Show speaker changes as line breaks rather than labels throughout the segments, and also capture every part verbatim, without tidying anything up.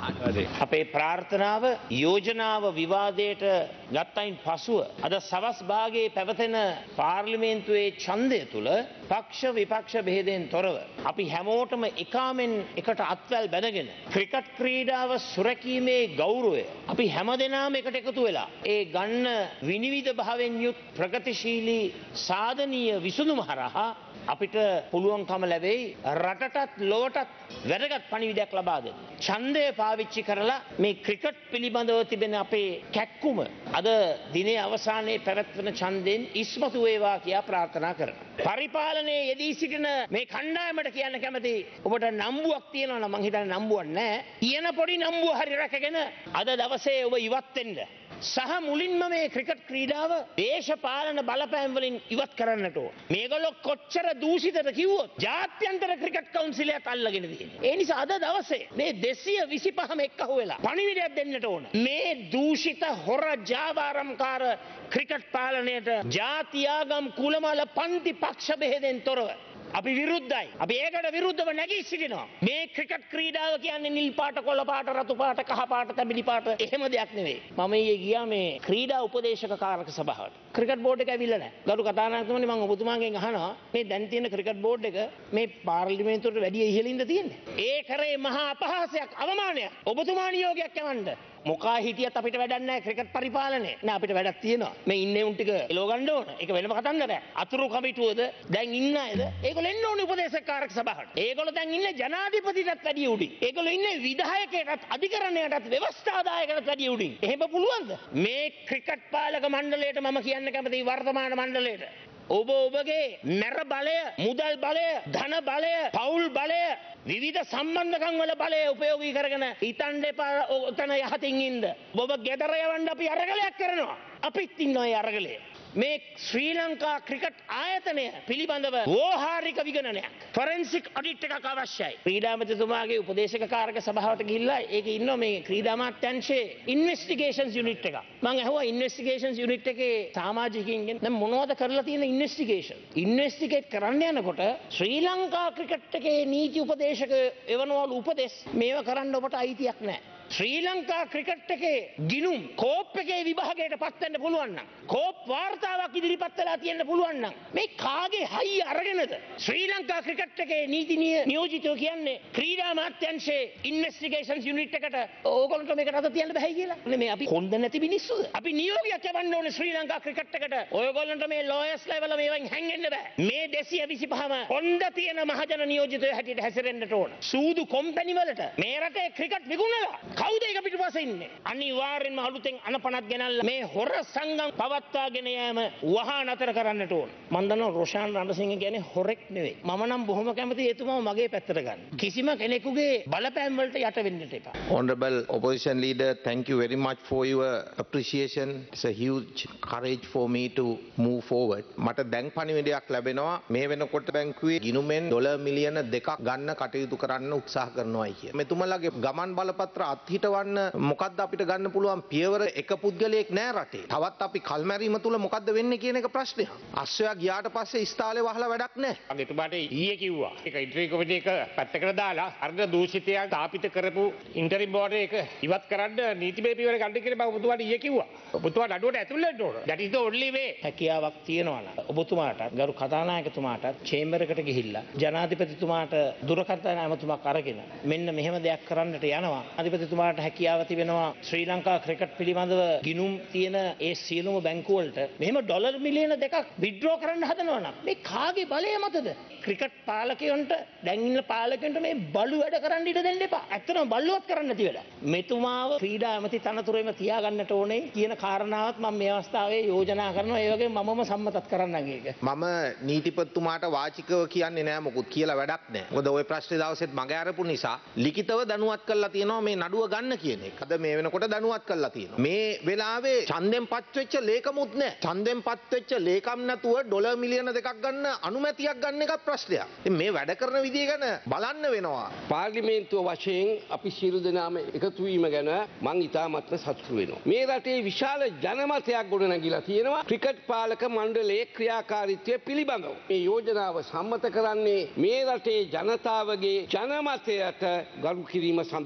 අහන්නේ.
අපේ ප්‍රාර්ථනාව යෝජනාව විවාදයට ගත්තයින් පසුව අද සවස් භාගයේ පැවතෙන පාර්ලිමේන්තුවේ ඡන්දය තුල පක්ෂ විපක්ෂ භේදයෙන් තොරව අපි හැමෝටම එකාමෙන් එකට අත්වැල් බැඳගෙන ක්‍රිකට් ක්‍රීඩාව සුරැකීමේ ගෞරවය අපි හැමදෙනාම එකට එකතු වෙලා ඒ ගන්න විනිවිද භාවයෙන් යුත් ප්‍රගතිශීලී සාධනීය විසඳුම හරහා අපිට පුළුවන්කම ලැබෙයි රටටත් ලොවටත් වැදගත් පණිවිඩයක් ලබා දෙන්න. ඡන්දය පාවිච්චි කරලා මේ ක්‍රිකට් පිළිබඳව තිබෙන අපේ කැක්කුම අද දිනේ අවසානයේ පැවැත්වෙන ඡන්දයෙන් ඉස්මතු වේවා කියා ප්‍රාර්ථනා කරනවා. පරිපාලනයේ යෙදී සිටින මේ කණ්ඩායමට කියන්න කැමති ඔබට නම්බුවක් තියෙනවා නම් මං හිතන්නේ නම්බුවක් නැහැ. ඊයන පොඩි නම්බුව හරි රැකගෙන අද දවසේ ඔබ ඉවත් වෙන්න. සහ මුලින්ම මේ ක්‍රිකට් ක්‍රීඩාව දේශපාලන බලපෑම් වලින් ඉවත් කරන්නට ඕන. මේගොල්ලෝ කොච්චර දූෂිතද කිව්වොත් ජාත්‍යන්තර ක්‍රිකට් කවුන්සිලයක් අල්ලගෙන තියෙනවා. ඒ නිසා අද දවසේ මේ දෙසිය විසිපහම එක්කහුව වෙලා පණිවිඩයක් දෙන්නට ඕන. මේ දූෂිත හොර ජාවාරම්කාර ක්‍රිකට් පාලනයට ජාතියාගම් කුලමල පන්ති පක්ෂ බෙහෙදෙන් තොරව අපි විරුද්ධයි. අපි ඒකට විරුද්ධව නැගී සිටිනවා. මේ ක්‍රිකට් ක්‍රීඩාව කියන්නේ නිල් පාට, කොළ පාට, රතු පාට, කහ පාට, තැඹිලි පාට එහෙම දෙයක් නෙවෙයි. මම ඊයේ ගියා මේ ක්‍රීඩා උපදේශක කාරක සභාවට. ක්‍රිකට් බෝඩ් එක ඇවිල්ලා නැහැ. ගරු කතානායකතුමනි මම ඔබතුමාගෙන් අහනවා මේ දැන් තියෙන ක්‍රිකට් බෝඩ් එක මේ පාර්ලිමේන්තුවට වැඩි ඉහළින්ද තියෙන්නේ? ඒ කරේ මහා අපහාසයක්, අවමානයක්. ඔබතුමා නියෝගයක් යවන්න. මොකා හිටියත් අපිට වැඩක් නැහැ ක්‍රිකට් පරිපාලනය. නෑ අපිට වැඩක් තියෙනවා. මේ ඉන්නේ උන් ටික එලව ගන්න ඕන. ඒක වෙනම කතන්දරයක්. අතුරු කමිටුවද දැන් ඉන්න අයද ඒගොල්ලෝ එන්න ඕනේ උපදේශක කාරක සභාවට. ඒගොල්ලෝ දැන් ඉන්නේ ජනාධිපතිටත් වැඩිය උඩින්. ඒගොල්ලෝ ඉන්නේ විධායකයටත් අධිකරණයටත් ව්‍යවස්ථාදායකටත් වැඩිය උඩින්. එහෙම පුළුවන්ද? මේ ක්‍රිකට් පාලක මණ්ඩලයට මම කියන්න කැමතියි වර්තමාන මණ්ඩලයට. ඔබ ඔබගේ මැර බලය, මුදල් බලය, ධන බලය, පවුල් බලය, විවිධ සම්බන්ධකම් වල බලය උපයෝගී කරගෙන හිතන්න එපා ඔතන යහතින් ඉන්න. ඔබ ගෙදර යවන්න අපි අරගලයක් කරනවා. අපිත් ඉන්නවා ඒ අරගලේ. මේ ශ්‍රී ලංකා ක්‍රිකට් ආයතනය පිළිබඳව වෝහාරික විගණනයක් ෆොරෙන්සික් ඔඩිට් එකක් අවශ්‍යයි. ක්‍රීඩා මන්ත්‍රීතුමාගේ උපදේශක කාරක සභාවට ගිහිල්ලා ඒකේ ඉන්නවා මේ ක්‍රීඩා අමාත්‍යාංශයේ ඉන්වෙස්ටිගේෂන්ස් යුනිට් එක. මම ඇහුවා ඉන්වෙස්ටිගේෂන්ස් යුනිට් එකේ සමාජිකින්ගෙන් දැන් මොනවද කරලා තියෙන ඉන්වෙස්ටිගේෂන්? ඉන්වෙස්ටිගේට් කරන්න යනකොට ශ්‍රී ලංකා ක්‍රිකට් එකේ නීති උපදේශක එවනවලු උපදෙස් මේව කරන්න ඔබට අයිතියක් නැහැ. ශ්‍රී ලංකා ක්‍රිකට් එකේ ගිනුම් කෝප් එකේ විභාගයට පත් වෙන්න පුළුවන් නම් කෝප් වාර්තාවක් ඉදිරිපත් වෙලා තියෙන්න පුළුවන් නම් මේ කාගේ හයිය අරගෙනද ශ්‍රී ලංකා ක්‍රිකට් එකේ නීති නියෝජිතයෝ කියන්නේ ක්‍රීඩා අමාත්‍යාංශයේ ඉන්වෙස්ටිගේෂන්ස් යුනිට් එකට ඕගොල්ලන්ට මේකට අත තියන්න බෑ කියලා. මේ අපි කොන්ද නැති මිනිස්සුද? අපි නියෝගයක් යවන්න ඕනේ ශ්‍රී ලංකා ක්‍රිකට් එකට. ඔයගොල්ලන්ට මේ ලෝයර්ස් ලෙවල් මේවෙන් හැංගෙන්න බෑ. මේ දෙසිය විසිපහම කොන්ද තියෙන මහජන නියෝජිතයෝ හැටියට හැසිරෙන්නට ඕන. සූදු කොම්පැනි වලට මේ රටේ ක්‍රිකට් විකුණලා කවුද ඒක පිටුපස්සේ ඉන්නේ? අනිවාර්යෙන්ම අලුතෙන් අනපනක් ගෙනල්ලා මේ හොර සංගම් පවත්වාගෙන යෑම වහා නතර කරන්නට ඕන. මම දන්නවා රොෂාන් රණසිංහ කියන්නේ හොරෙක් නෙවෙයි. මම නම් බොහොම කැමතියි එතුමාව මගේ පැත්තට ගන්න. කිසිම කෙනෙකුගේ බලපෑම් වලට යට වෙන්නට එපා.
Honorable opposition leader, thank you very much for your appreciation. It's a huge courage for me to move forward. මට දැන් පණිවිඩයක් ලැබෙනවා මේ වෙනකොට බැංකුවේ ගිණුමෙන් ඩොලර් මිලියන දෙකක් ගන්න කටයුතු කරන්න උත්සාහ කරනවායි කිය. මෙතුමාලගේ ගමන් බලපත්‍ර අත්හිටවන්න මොකද්ද අපිට ගන්න පුළුවන් පියවර එක පුද්ගලයෙක් නෑ රටේ. තවත් අපි කල්මැරීම තුල මොකද්ද වෙන්නේ කියන එක ප්‍රශ්නයක්. අස්සයා ගියාට පස්සේ ස්ථාලේ වහලා වැඩක් නෑ.
එතුමාට ඊයේ කිව්වා. ඒක ඉන්ටරි කමිටු එක පැත්තකට දාලා අර්ධ දූෂිතයන් ස්ථාපිත කරපු ඉන්ටරිම් බෝඩ් එක ඉවත් කරන්න නීතිමය පියවර ගන්න කියලා මම ඔබතුමාට ඊයේ කිව්වා. ඔබතුමා නඩුවට ඇතුල් වෙන්න ඕන. that is the only way.
හැකියාවක් තියෙනවා නම් ඔබතුමාට ගරු කතානායකතුමාට චේම්බර් එකට ගිහිල්ලා ජනාධිපතිතුමාට දුරකථන ඇමතුමක් අරගෙන මෙන්න මෙහෙම දෙයක් කරන්නට යනවා. අධිපතිතුමාට හැකියාව තිබෙනවා ශ්‍රී ලංකා ක්‍රිකට් පිළිබඳව ගිණුම් තියෙන ඒ සියලුම බැංකු වලට මෙහෙම ඩොලර් මිලියන දෙකක් විත්ඩ්‍රෝ කරන්න හදනවා නම් මේ කාගේ බලය මතද? ක්‍රිකට් පාලකයන්ට දැන් ඉන්න පාලකයන්ට මේ බලු වැඩ කරන්න ඉඩ දෙන්න එපා. ඇත්තටම බලුවත් කරන්න නැති වැඩ. මෙතුමාව ක්‍රීඩා ඇමති තනතුරේම තියාගන්නට ඕනේ කියන කාරණාවත් මම මේ අවස්ථාවේ යෝජනා කරනවා. ඒ වගේම මමම සම්මතත් කරන්නම් ඒක.
මම නීතිපතිතුමාට වාචිකව කියන්නේ නෑ මොකුත් කියලා වැඩක් නෑ. මොකද ওই ප්‍රශ්නේ දවසෙත් මගේ අරපු නිසා ලිඛිතව දැනුවත් කරලා තියෙනවා මේ නඩුව ගන්න කියන එක. අද මේ වෙනකොට දැනුවත් කරලා තියෙනවා. මේ වෙලාවේ ඡන්දෙන් පත් වෙච්ච ලේකමුත් නෑ. ඡන්දෙන් පත් වෙච්ච ලේකම් නැතුව ඩොලර් මිලියන දෙකක් ගන්න අනුමැතියක් ගන්න එකත් ප්‍රශ්නයක්. ඉතින් මේ වැඩ කරන විදිය ගැන බලන්න වෙනවා.
පාර්ලිමේන්තුව වශයෙන් අපි සියලු දෙනාම එකතු වීම ගැන මම ඉතාමත්ම සතුටු වෙනවා. මේ රටේ විශාල ජනමතයක් ගොඩනැගිලා තියෙනවා ක්‍රිකට් පාලක මණ්ඩලයේ ක්‍රියාකාරීත්වය පිළිබඳව. මේ යෝජනාව සම්මත කරන්නේ මේ රටේ ජනතාවගේ ජනමතයට ගරු කිරීම සඳහා.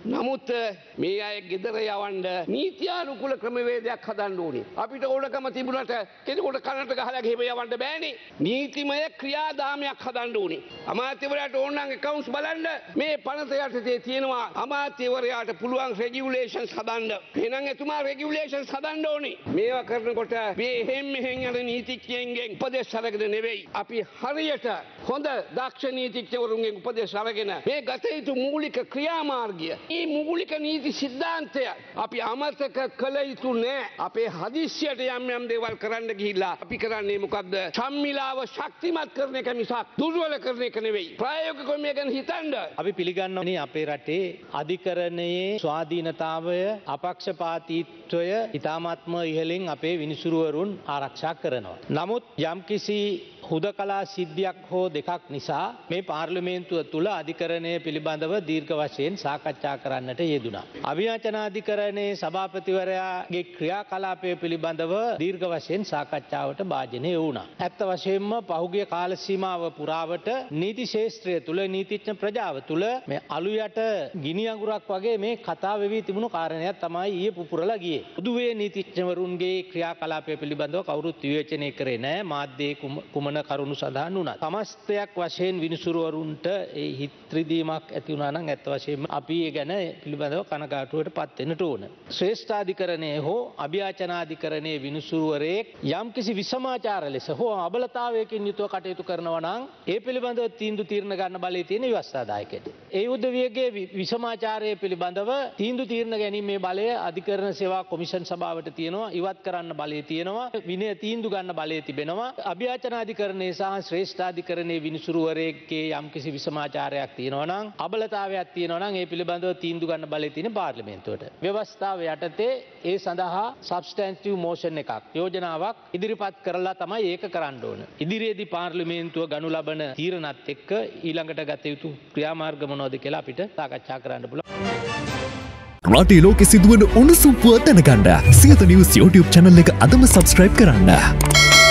නමුත් මේ අය ගෙදර යවන්න නීත්‍යානුකූල ක්‍රමවේදයක් හදන්න ඕනේ. අපිට ඕනකම තිබුණට කෙනෙකුට කනට ගහලා ගෙහෙම යවන්න බෑනේ. නීතිමය ක්‍රියාදාමයක් හදන්න ඕනේ. අමාත්‍යවරයාට ඕන නම් accounts බලන්න මේ පනත යටතේ තියෙනවා අමාත්‍යවරයාට පුළුවන් regulations හදන්න. එහෙනම් එතුමා regulations හදන්න ඕනේ. මේවා කරනකොට මේ එහෙම් මෙහෙන් යන නීතිඥයන්ගෙන් උපදෙස් අරගෙන නෙවෙයි. අපි හරියට හොඳ දක්ෂ නීතිඥවරුන්ගෙන් උපදෙස් අරගෙන මේ ගත යුතු මූලික ක්‍රියාමාර්ගය, මේ මූලික නීති සිද්ධාන්තය අපි අමතක කළ යුතු නෑ. අපේ හදිස්සියට යම් යම් දේවල් කරන්න ගිහිල්ලා අපි කරන්නේ මොකද්ද? සම්මිලාව ශක්තිමත් කරන එක මිසක් දුර්වල කරන එක නෙවෙයි. ප්‍රායෝගිකව මේ ගැන හිතන්න.
අපි පිළිගන්නවා අපේ රටේ අධිකරණයේ ස්වාධීනතාවය, අපක්ෂපාතීත්වය ඉතාමත්ම ඉහළින් අපේ විනිසුරුවරුන් ආරක්ෂා කරනවා. නමුත් යම්කිසි හුදකලා සිද්ධියක් හෝ දෙකක් නිසා මේ පාර්ලිමේන්තුව තුළ අධිකරණය පිළිබඳව දීර්ඝ වශයෙන් සාකච්ඡා කරන්නට යෙදුණා. අභියාචනාධිකරණයේ සභාපතිවරයාගේ ක්‍රියාකලාපය පිළිබඳව දීර්ඝ වශයෙන් සාකච්ඡාවට භාජනය වුණා. ඇත්ත වශයෙන්ම පහුගිය කාල සීමාව පුරාවට නීති ශාස්ත්‍රය තුළ, නීතිඥ ප්‍රජාව තුළ මේ අලු යට ගිනි අඟුරක් වගේ මේ කතා වෙවි තිබුණු කාරණයක් තමයි ඊයේ පුපුරලා ගියේ. උදුවේ නීතිඥවරුන්ගේ ක්‍රියාකලාපය පිළිබඳව කවුරුත් විවේචනය කරේ නැහැ. මාධ්‍යයේ කුමන කරුණු සඳහන් වුණා. සමස්තයක් වශයෙන් විනිසුරුවරුන්ට ඒ හිත් රිදීමක් ඇති වුණා නම් ඇත්ත වශයෙන්ම අපි ඒ ගැන පිළිබඳව කනගාටුවට පත් වෙන්නට ඕන. ශ්‍රේෂ්ඨාධිකරණයේ හෝ අභියාචනාධිකරණයේ විනිසුරුවරයෙක් යම්කිසි විසමාචාර ලෙස හෝ අබලතාවයකින් යුතුව කටයුතු කරනවා නම් ඒ පිළිබඳව තීන්දුව తీරන ගන්න බලය තියෙන ව්‍යවස්ථාදායකයට. ඒ උදවියගේ විසමාචාරය පිළිබඳව තීන්දුව తీරන ගැනීමේ බලය අධිකරණ සේවා කොමිෂන් සභාවට තියෙනවා. ඉවත් කරන්න බලය තියෙනවා. විනය තීන්දුව ගන්න බලය තිබෙනවා. අභියාචනාධිකරණයේ සහ ශ්‍රේෂ්ඨාධිකරණයේ විනිසුරුවරයෙක්ගේ යම්කිසි විසමාචාරයක් තියෙනවා නම්, අබලතාවයක් තියෙනවා නම් ඒ පිළිබඳව තීන්දුව ගන්න බලය තියෙන පාර්ලිමේන්තුවට. ව්‍යවස්ථාව යටතේ ඒ සඳහා සබ්ස්ටැන්ටිව් මෝෂන් එකක්, යෝජනාවක් ඉදිරිපත් කරලා තමයි ඒක කරන්න ඕන. ඉදිරියේදී පාර්ලිමේන්තුව ගනු ලබන තීරණත් එක්ක ඊළඟට ගත යුතු ක්‍රියාමාර්ග මොනවද කියලා අපිට සාකච්ඡා කරන්න පුළුවන්.
රටේ ලෝකෙ සිදුවන උණුසුම් පුවත් දැනගන්න සියත නිවුස් YouTube channel එක අදම subscribe කරන්න.